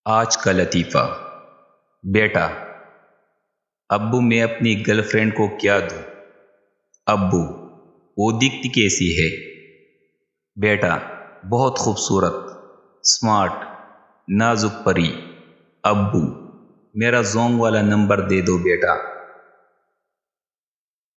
आज का लतीफ़ा। बेटा, अब्बू मैं अपनी गर्लफ्रेंड को क्या दूँ? अब्बू, वो दिखती कैसी है? बेटा, बहुत खूबसूरत, स्मार्ट, नाजुक परी। अब्बू, मेरा जोंग वाला नंबर दे दो बेटा।